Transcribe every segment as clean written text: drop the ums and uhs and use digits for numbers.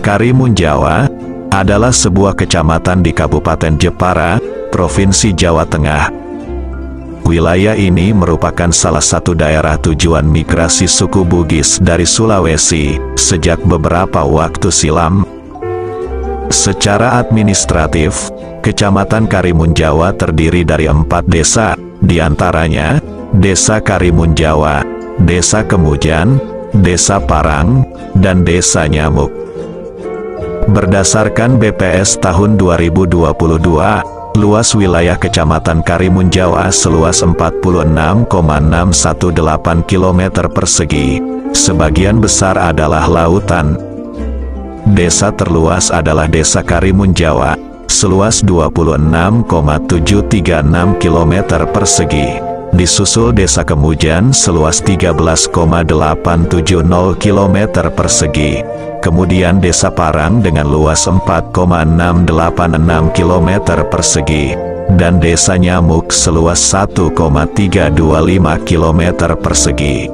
Karimun Jawa adalah sebuah kecamatan di Kabupaten Jepara, Provinsi Jawa Tengah. Wilayah ini merupakan salah satu daerah tujuan migrasi suku Bugis dari Sulawesi sejak beberapa waktu silam. Secara administratif, Kecamatan Karimun Jawa terdiri dari 4 desa, diantaranya Desa Karimun Jawa, Desa Kemujan, Desa Parang, dan Desa Nyamuk. Berdasarkan BPS tahun 2022, luas wilayah Kecamatan Karimun Jawa seluas 46,618 km persegi. Sebagian besar adalah lautan. Desa terluas adalah Desa Karimun Jawa, seluas 26,736 km persegi. Disusul Desa Kemujan seluas 13,870 km persegi. Kemudian Desa Parang dengan luas 4,686 km persegi, dan Desa Nyamuk seluas 1,325 km persegi.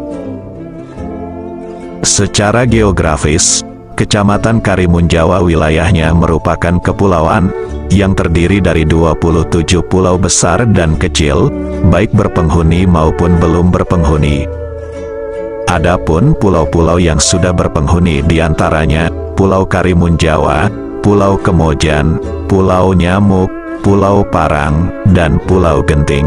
Secara geografis, Kecamatan Karimun Jawa wilayahnya merupakan kepulauan, yang terdiri dari 27 pulau besar dan kecil, baik berpenghuni maupun belum berpenghuni. Adapun pulau-pulau yang sudah berpenghuni diantaranya Pulau Karimun Jawa, Pulau Kemojan, Pulau Nyamuk, Pulau Parang, dan Pulau Genting.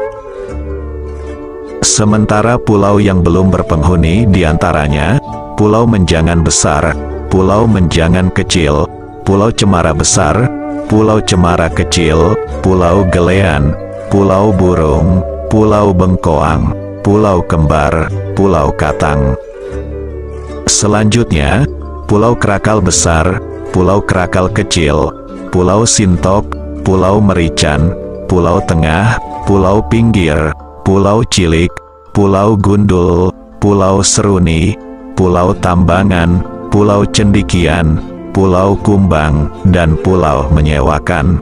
Sementara pulau yang belum berpenghuni diantaranya Pulau Menjangan Besar, Pulau Menjangan Kecil, Pulau Cemara Besar, Pulau Cemara Kecil, Pulau Gelean, Pulau Burung, Pulau Bengkoang, Pulau Kembar, Pulau Katang. Selanjutnya, Pulau Krakal Besar, Pulau Krakal Kecil, Pulau Sintok, Pulau Merican, Pulau Tengah, Pulau Pinggir, Pulau Cilik, Pulau Gundul, Pulau Seruni, Pulau Tambangan, Pulau Cendikian, Pulau Kumbang, dan Pulau Menyewakan.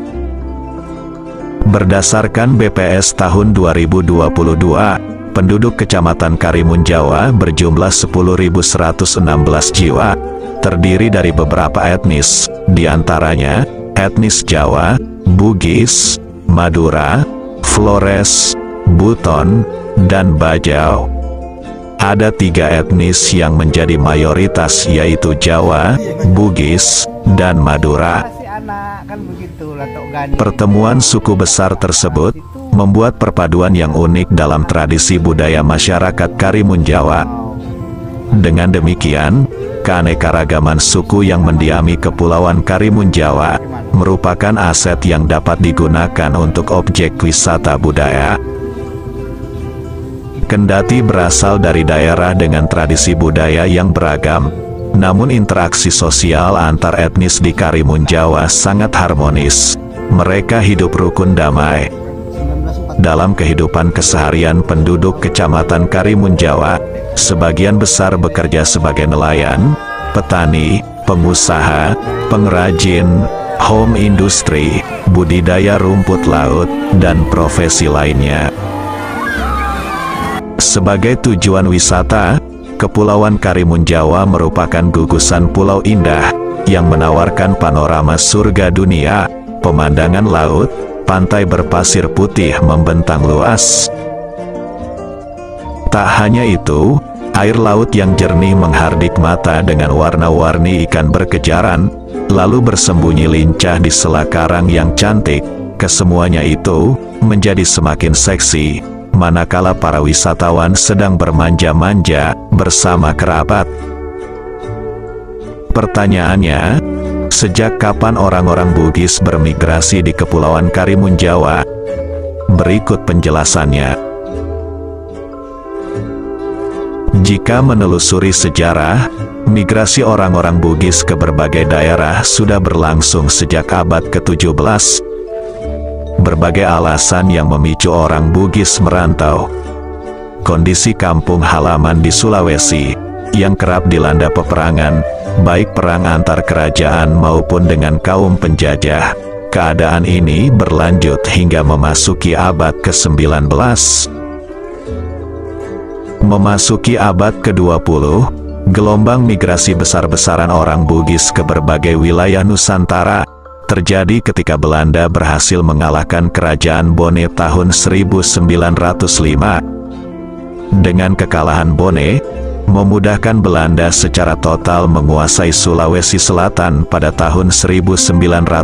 Berdasarkan BPS tahun 2022, penduduk Kecamatan Karimun Jawa berjumlah 10.116 jiwa, terdiri dari beberapa etnis, diantaranya etnis Jawa, Bugis, Madura, Flores, Buton, dan Bajau. Ada 3 etnis yang menjadi mayoritas, yaitu Jawa, Bugis, dan Madura. Pertemuan suku besar tersebut membuat perpaduan yang unik dalam tradisi budaya masyarakat Karimun Jawa. Dengan demikian, keanekaragaman suku yang mendiami Kepulauan Karimun Jawa merupakan aset yang dapat digunakan untuk objek wisata budaya. Kendati berasal dari daerah dengan tradisi budaya yang beragam, namun interaksi sosial antar etnis di Karimun Jawa sangat harmonis. Mereka hidup rukun damai. Dalam kehidupan keseharian penduduk Kecamatan Karimun Jawa, sebagian besar bekerja sebagai nelayan, petani, pengusaha, pengrajin, home industry, budidaya rumput laut, dan profesi lainnya. Sebagai tujuan wisata, Kepulauan Karimun Jawa merupakan gugusan pulau indah yang menawarkan panorama surga dunia, pemandangan laut, pantai berpasir putih membentang luas. Tak hanya itu, air laut yang jernih menghardik mata dengan warna-warni ikan berkejaran, lalu bersembunyi lincah di sela karang yang cantik. Kesemuanya itu menjadi semakin seksi manakala para wisatawan sedang bermanja-manja bersama kerabat. Pertanyaannya, sejak kapan orang-orang Bugis bermigrasi di Kepulauan Karimun Jawa? Berikut penjelasannya. Jika menelusuri sejarah, migrasi orang-orang Bugis ke berbagai daerah sudah berlangsung sejak abad ke-17. Berbagai alasan yang memicu orang Bugis merantau. Kondisi kampung halaman di Sulawesi, yang kerap dilanda peperangan, baik perang antar kerajaan maupun dengan kaum penjajah. Keadaan ini berlanjut hingga memasuki abad ke-19. Memasuki abad ke-20, Gelombang migrasi besar-besaran orang Bugis ke berbagai wilayah Nusantara terjadi ketika Belanda berhasil mengalahkan Kerajaan Bone tahun 1905. Dengan kekalahan Bone, memudahkan Belanda secara total menguasai Sulawesi Selatan pada tahun 1907.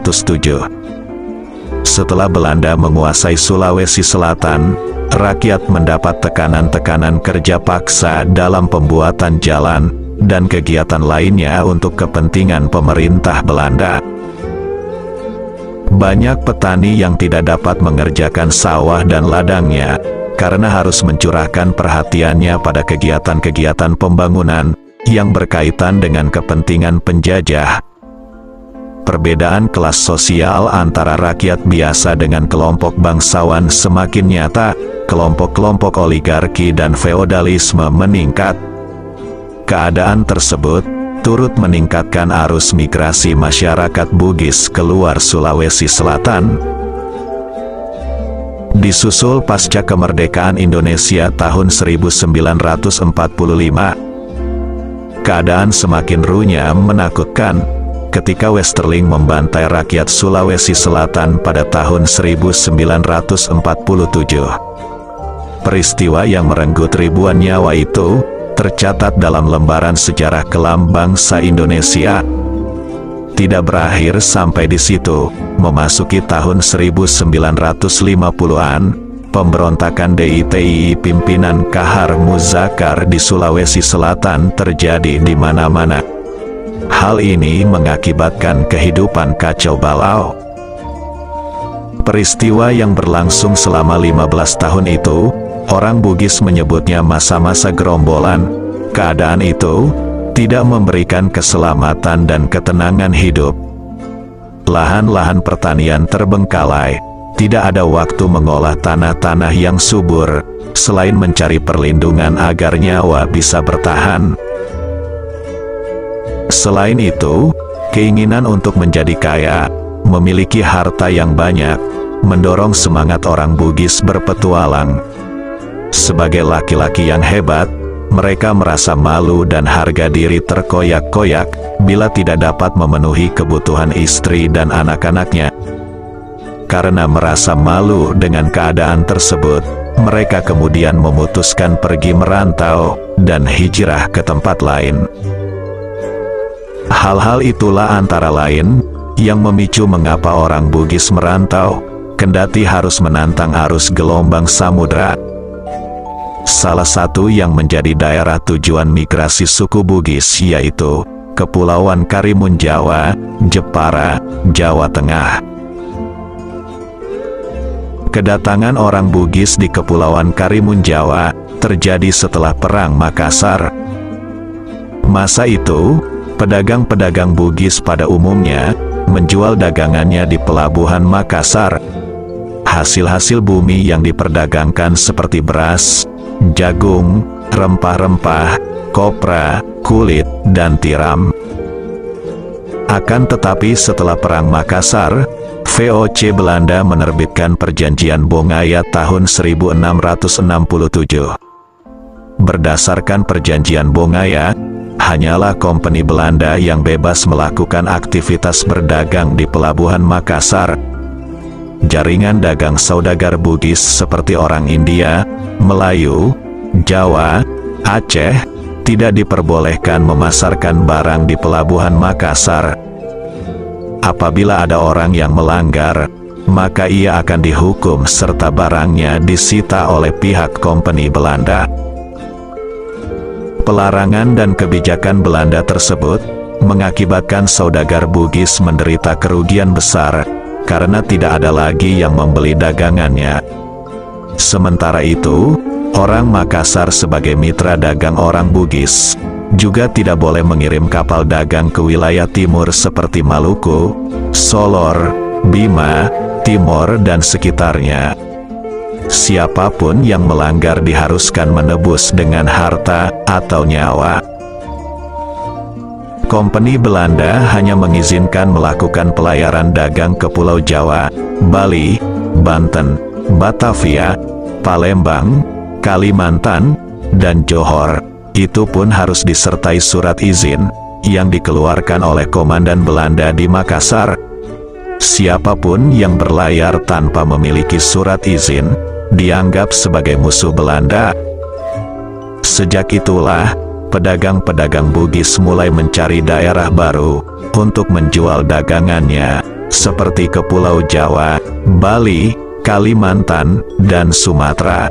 Setelah Belanda menguasai Sulawesi Selatan, rakyat mendapat tekanan-tekanan kerja paksa dalam pembuatan jalan dan kegiatan lainnya untuk kepentingan pemerintah Belanda. Banyak petani yang tidak dapat mengerjakan sawah dan ladangnya karena harus mencurahkan perhatiannya pada kegiatan-kegiatan pembangunan yang berkaitan dengan kepentingan penjajah. Perbedaan kelas sosial antara rakyat biasa dengan kelompok bangsawan semakin nyata, kelompok-kelompok oligarki dan feodalisme meningkat. Keadaan tersebut turut meningkatkan arus migrasi masyarakat Bugis keluar Sulawesi Selatan. Disusul pasca kemerdekaan Indonesia tahun 1945, keadaan semakin runyam menakutkan ketika Westerling membantai rakyat Sulawesi Selatan pada tahun 1947. Peristiwa yang merenggut ribuan nyawa itu tercatat dalam lembaran sejarah kelam bangsa Indonesia. Tidak berakhir sampai di situ. Memasuki tahun 1950-an, pemberontakan DITI pimpinan Kahar Muzakar di Sulawesi Selatan terjadi di mana-mana. Hal ini mengakibatkan kehidupan kacau balau. Peristiwa yang berlangsung selama 15 tahun itu, orang Bugis menyebutnya masa-masa gerombolan. Keadaan itu tidak memberikan keselamatan dan ketenangan hidup. Lahan-lahan pertanian terbengkalai, tidak ada waktu mengolah tanah-tanah yang subur, selain mencari perlindungan agar nyawa bisa bertahan. Selain itu, keinginan untuk menjadi kaya, memiliki harta yang banyak, mendorong semangat orang Bugis berpetualang. Sebagai laki-laki yang hebat, mereka merasa malu dan harga diri terkoyak-koyak bila tidak dapat memenuhi kebutuhan istri dan anak-anaknya. Karena merasa malu dengan keadaan tersebut, mereka kemudian memutuskan pergi merantau dan hijrah ke tempat lain. Hal-hal itulah antara lain yang memicu mengapa orang Bugis merantau, kendati harus menantang arus gelombang samudra. Salah satu yang menjadi daerah tujuan migrasi suku Bugis yaitu Kepulauan Karimun Jawa, Jepara, Jawa Tengah. Kedatangan orang Bugis di Kepulauan Karimun Jawa terjadi setelah Perang Makassar. Masa itu, pedagang-pedagang Bugis pada umumnya menjual dagangannya di Pelabuhan Makassar. Hasil-hasil bumi yang diperdagangkan seperti beras, jagung, rempah-rempah, kopra, kulit, dan tiram. Akan tetapi setelah Perang Makassar, VOC Belanda menerbitkan Perjanjian Bongaya tahun 1667. Berdasarkan Perjanjian Bongaya, hanyalah kompeni Belanda yang bebas melakukan aktivitas berdagang di Pelabuhan Makassar. Jaringan dagang saudagar Bugis seperti orang India, Melayu, Jawa, Aceh, tidak diperbolehkan memasarkan barang di Pelabuhan Makassar. Apabila ada orang yang melanggar, maka ia akan dihukum serta barangnya disita oleh pihak kompeni Belanda. Pelarangan dan kebijakan Belanda tersebut mengakibatkan saudagar Bugis menderita kerugian besar karena tidak ada lagi yang membeli dagangannya. Sementara itu, orang Makassar sebagai mitra dagang orang Bugis juga tidak boleh mengirim kapal dagang ke wilayah timur seperti Maluku, Solor, Bima, Timor dan sekitarnya. Siapapun yang melanggar diharuskan menebus dengan harta atau nyawa. Kompeni Belanda hanya mengizinkan melakukan pelayaran dagang ke Pulau Jawa, Bali, Banten, Batavia, Palembang, Kalimantan, dan Johor. itu pun harus disertai surat izin yang dikeluarkan oleh komandan Belanda di Makassar. Siapapun yang berlayar tanpa memiliki surat izin dianggap sebagai musuh Belanda. Sejak itulah, pedagang-pedagang Bugis mulai mencari daerah baru untuk menjual dagangannya, seperti ke Pulau Jawa, Bali, Kalimantan, dan Sumatera.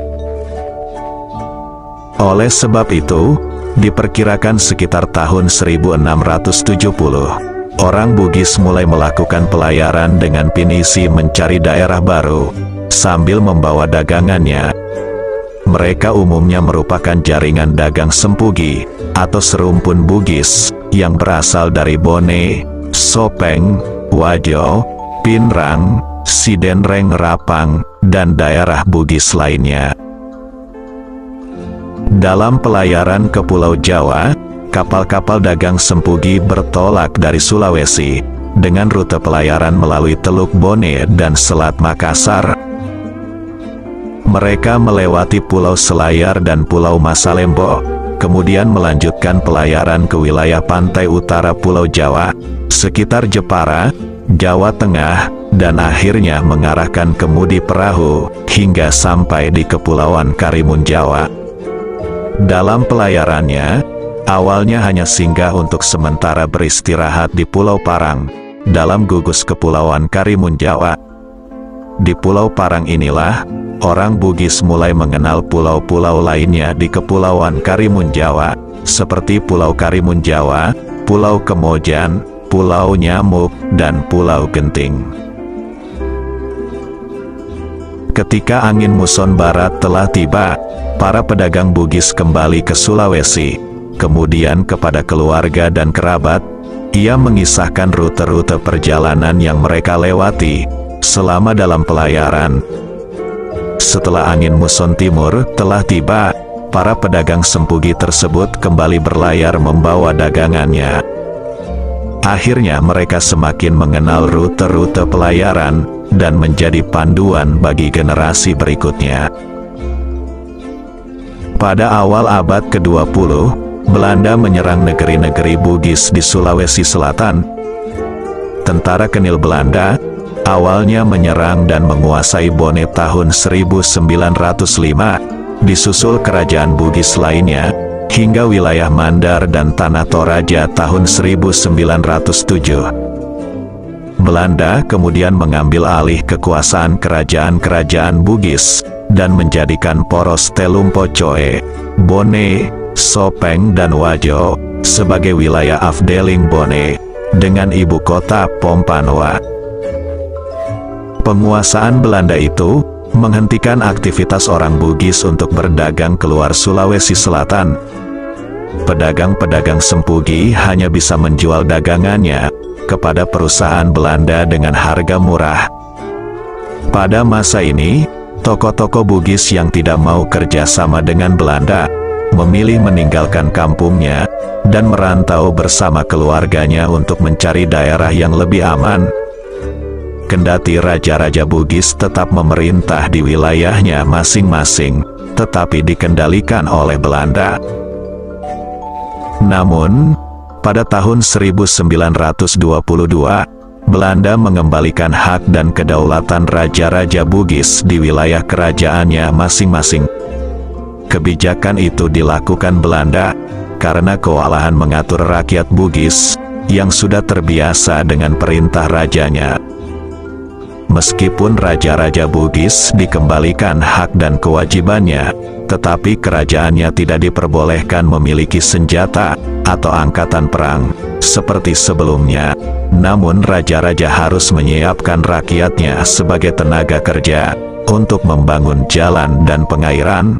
Oleh sebab itu, diperkirakan sekitar tahun 1670, orang Bugis mulai melakukan pelayaran dengan pinisi mencari daerah baru, sambil membawa dagangannya. Mereka umumnya merupakan jaringan dagang sempugi, atau serumpun Bugis, yang berasal dari Bone, Sopeng, Wajo, Pinrang, Sidenreng Rapang, dan daerah Bugis lainnya. Dalam pelayaran ke Pulau Jawa, kapal-kapal dagang sempugi bertolak dari Sulawesi, dengan rute pelayaran melalui Teluk Bone dan Selat Makassar. Mereka melewati Pulau Selayar dan Pulau Masalembo, kemudian melanjutkan pelayaran ke wilayah pantai utara Pulau Jawa, sekitar Jepara, Jawa Tengah, dan akhirnya mengarahkan kemudi perahu, hingga sampai di Kepulauan Karimun Jawa. Dalam pelayarannya, awalnya hanya singgah untuk sementara beristirahat di Pulau Parang, dalam gugus Kepulauan Karimun Jawa. Di Pulau Parang inilah, orang Bugis mulai mengenal pulau-pulau lainnya di Kepulauan Karimun Jawa, seperti Pulau Karimun Jawa, Pulau Kemojan, Pulau Nyamuk, dan Pulau Genting. Ketika angin muson barat telah tiba, para pedagang Bugis kembali ke Sulawesi, kemudian kepada keluarga dan kerabat. Ia mengisahkan rute-rute perjalanan yang mereka lewati selama dalam pelayaran. Setelah angin muson timur telah tiba, para pedagang sempugi tersebut kembali berlayar membawa dagangannya. Akhirnya mereka semakin mengenal rute-rute pelayaran, dan menjadi panduan bagi generasi berikutnya. Pada awal abad ke-20, Belanda menyerang negeri-negeri Bugis di Sulawesi Selatan. Tentara Kenil Belanda awalnya menyerang dan menguasai Bone tahun 1905, disusul kerajaan Bugis lainnya, hingga wilayah Mandar dan Tanah Toraja tahun 1907. Belanda kemudian mengambil alih kekuasaan kerajaan-kerajaan Bugis, dan menjadikan poros Telumpo Coe, Bone, Sopeng dan Wajo, sebagai wilayah Afdeling Bone, dengan ibu kota Pompanoa. Penguasaan Belanda itu menghentikan aktivitas orang Bugis untuk berdagang keluar Sulawesi Selatan. Pedagang-pedagang sempugi hanya bisa menjual dagangannya kepada perusahaan Belanda dengan harga murah. Pada masa ini, toko-toko Bugis yang tidak mau kerja sama dengan Belanda, memilih meninggalkan kampungnya, dan merantau bersama keluarganya untuk mencari daerah yang lebih aman. Kendati raja-raja Bugis tetap memerintah di wilayahnya masing-masing, tetapi dikendalikan oleh Belanda. Namun, pada tahun 1922, Belanda mengembalikan hak dan kedaulatan raja-raja Bugis di wilayah kerajaannya masing-masing. Kebijakan itu dilakukan Belanda karena kewalahan mengatur rakyat Bugis yang sudah terbiasa dengan perintah rajanya. Meskipun raja-raja Bugis dikembalikan hak dan kewajibannya, tetapi kerajaannya tidak diperbolehkan memiliki senjata atau angkatan perang seperti sebelumnya. Namun raja-raja harus menyiapkan rakyatnya sebagai tenaga kerja untuk membangun jalan dan pengairan.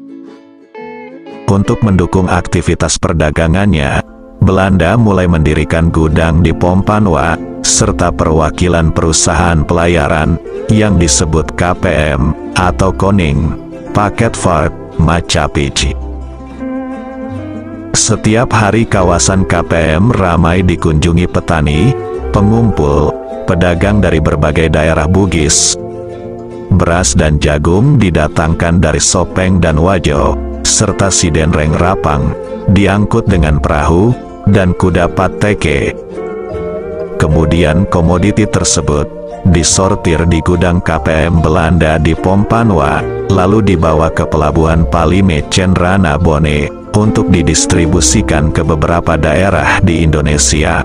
Untuk mendukung aktivitas perdagangannya, Belanda mulai mendirikan gudang di Pompanoa, serta perwakilan perusahaan pelayaran yang disebut KPM atau Koning, Paketvaart, Macapici. Setiap hari kawasan KPM ramai dikunjungi petani, pengumpul, pedagang dari berbagai daerah Bugis. Beras dan jagung didatangkan dari Sopeng dan Wajo, serta Sidenreng Rapang, diangkut dengan perahu dan kuda pateke. Kemudian komoditi tersebut disortir di gudang KPM Belanda di Pompanwa, lalu dibawa ke pelabuhan Palime Cenrana Bone untuk didistribusikan ke beberapa daerah di Indonesia.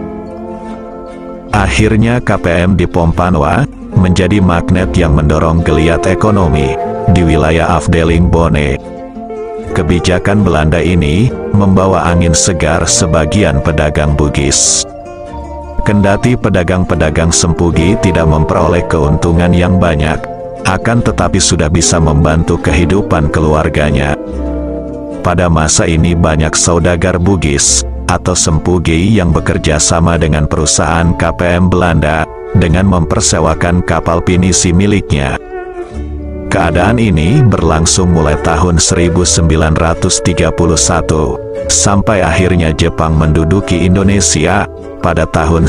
Akhirnya KPM di Pompanwa menjadi magnet yang mendorong geliat ekonomi di wilayah Afdeling Bone. Kebijakan Belanda ini membawa angin segar sebagian pedagang Bugis. Kendati pedagang-pedagang Sempugi tidak memperoleh keuntungan yang banyak, akan tetapi sudah bisa membantu kehidupan keluarganya. Pada masa ini banyak saudagar Bugis atau Sempugi yang bekerja sama dengan perusahaan KPM Belanda dengan mempersewakan kapal pinisi miliknya. Keadaan ini berlangsung mulai tahun 1931, sampai akhirnya Jepang menduduki Indonesia pada tahun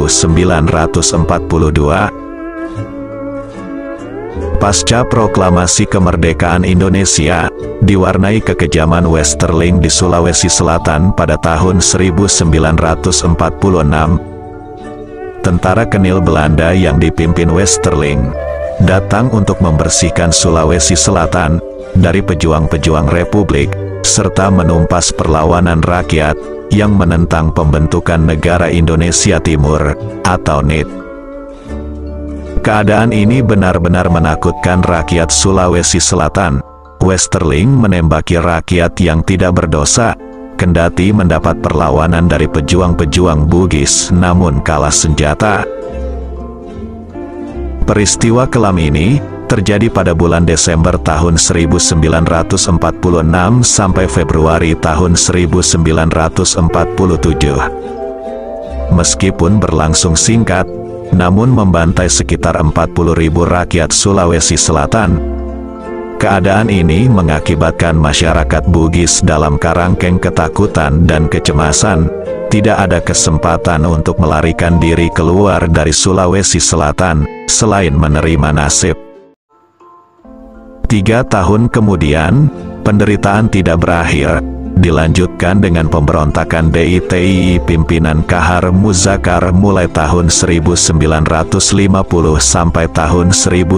1942. Pasca proklamasi kemerdekaan Indonesia, diwarnai kekejaman Westerling di Sulawesi Selatan pada tahun 1946. Tentara Kenil Belanda yang dipimpin Westerling datang untuk membersihkan Sulawesi Selatan dari pejuang-pejuang Republik, serta menumpas perlawanan rakyat yang menentang pembentukan Negara Indonesia Timur atau NIT. Keadaan ini benar-benar menakutkan rakyat Sulawesi Selatan. Westerling menembaki rakyat yang tidak berdosa, kendati mendapat perlawanan dari pejuang-pejuang Bugis namun kalah senjata. Peristiwa kelam ini terjadi pada bulan Desember tahun 1946 sampai Februari tahun 1947. Meskipun berlangsung singkat, namun membantai sekitar 40.000 rakyat Sulawesi Selatan. Keadaan ini mengakibatkan masyarakat Bugis dalam karangkeng ketakutan dan kecemasan. Tidak ada kesempatan untuk melarikan diri keluar dari Sulawesi Selatan, selain menerima nasib. 3 tahun kemudian, penderitaan tidak berakhir. Dilanjutkan dengan pemberontakan DITII pimpinan Kahar Muzakar mulai tahun 1950 sampai tahun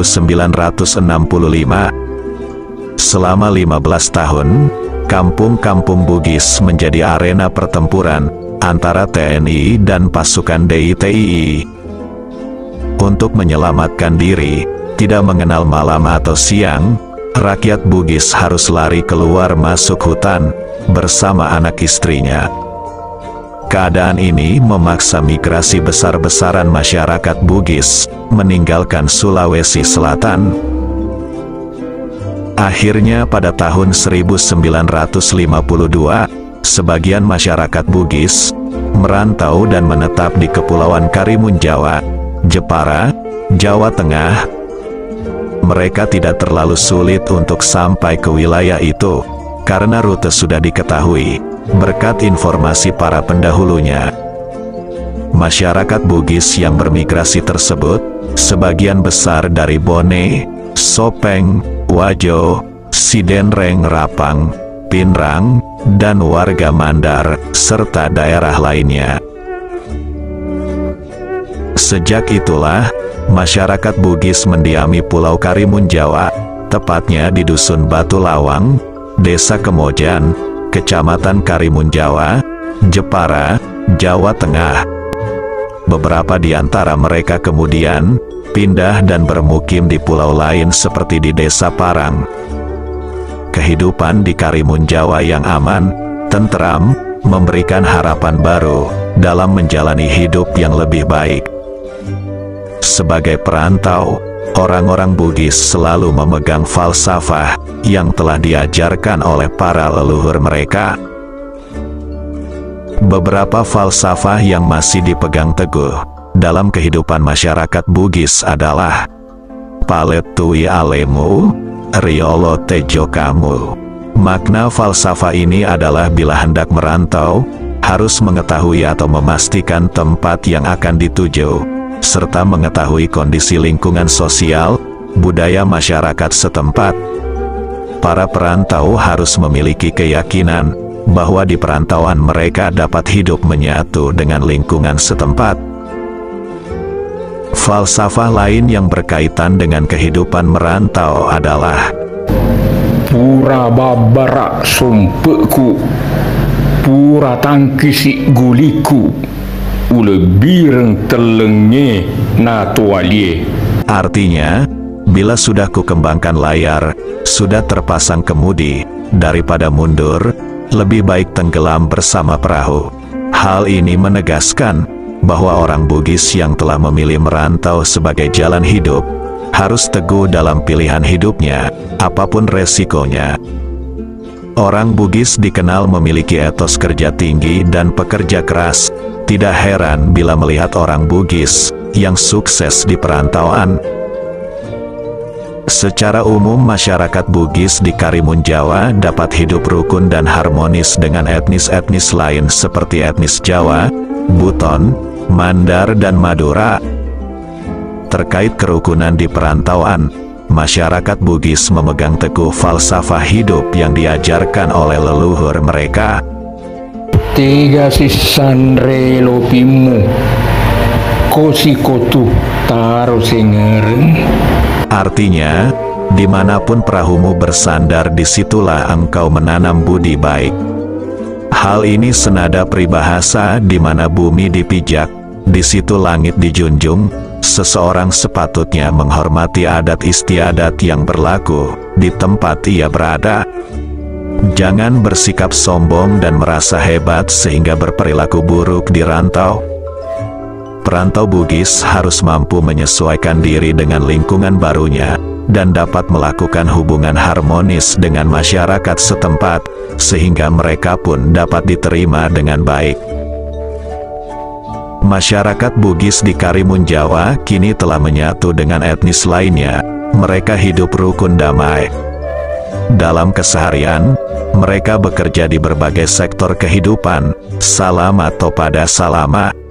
1965. Selama 15 tahun, kampung-kampung Bugis menjadi arena pertempuran antara TNI dan pasukan DITII. Untuk menyelamatkan diri, tidak mengenal malam atau siang, rakyat Bugis harus lari keluar masuk hutan bersama anak istrinya. Keadaan ini memaksa migrasi besar-besaran masyarakat Bugis meninggalkan Sulawesi Selatan. Akhirnya pada tahun 1952, sebagian masyarakat Bugis merantau dan menetap di Kepulauan Karimun Jawa, Jepara, Jawa Tengah. Mereka tidak terlalu sulit untuk sampai ke wilayah itu, karena rute sudah diketahui, berkat informasi para pendahulunya. Masyarakat Bugis yang bermigrasi tersebut, sebagian besar dari Bone, Sopeng, Wajo, Sidenreng Rapang, Pinrang, dan warga Mandar, serta daerah lainnya. Sejak itulah, masyarakat Bugis mendiami Pulau Karimun Jawa, tepatnya di Dusun Batu Lawang, Desa Kemojan, Kecamatan Karimun Jawa, Jepara, Jawa Tengah. Beberapa di antara mereka kemudian pindah dan bermukim di pulau lain seperti di Desa Parang. Kehidupan di Karimun Jawa yang aman, tentram, memberikan harapan baru dalam menjalani hidup yang lebih baik. Sebagai perantau, orang-orang Bugis selalu memegang falsafah yang telah diajarkan oleh para leluhur mereka. Beberapa falsafah yang masih dipegang teguh dalam kehidupan masyarakat Bugis adalah Palet tui alemu, riolo tejo kamu. Makna falsafah ini adalah bila hendak merantau, harus mengetahui atau memastikan tempat yang akan dituju, serta mengetahui kondisi lingkungan sosial, budaya masyarakat setempat. para perantau harus memiliki keyakinan bahwa di perantauan mereka dapat hidup menyatu dengan lingkungan setempat. Falsafah lain yang berkaitan dengan kehidupan merantau adalah pura babara sompekku, pura tangkisi guliku, ule bireng telenge na toalie. Artinya, bila sudah kukembangkan layar, sudah terpasang kemudi, daripada mundur, lebih baik tenggelam bersama perahu. Hal ini menegaskan bahwa orang Bugis yang telah memilih merantau sebagai jalan hidup, harus teguh dalam pilihan hidupnya, apapun resikonya. Orang Bugis dikenal memiliki etos kerja tinggi dan pekerja keras. Tidak heran bila melihat orang Bugis yang sukses di perantauan. Secara umum masyarakat Bugis di Karimun Jawa dapat hidup rukun dan harmonis dengan etnis-etnis lain seperti etnis Jawa, Buton, Mandar dan Madura. Terkait kerukunan di perantauan, masyarakat Bugis memegang teguh falsafah hidup yang diajarkan oleh leluhur mereka. Tiga sisandre lopimu, kosi kotu taruh singeren. Artinya, dimanapun perahumu bersandar, disitulah engkau menanam budi baik. Hal ini senada peribahasa di mana bumi dipijak, di situ langit dijunjung. Seseorang sepatutnya menghormati adat istiadat yang berlaku di tempat ia berada. Jangan bersikap sombong dan merasa hebat sehingga berperilaku buruk di rantau. Perantau Bugis harus mampu menyesuaikan diri dengan lingkungan barunya dan dapat melakukan hubungan harmonis dengan masyarakat setempat, sehingga mereka pun dapat diterima dengan baik. Masyarakat Bugis di Karimun Jawa kini telah menyatu dengan etnis lainnya. Mereka hidup rukun damai. Dalam keseharian, mereka bekerja di berbagai sektor kehidupan. Salam atau pada salama.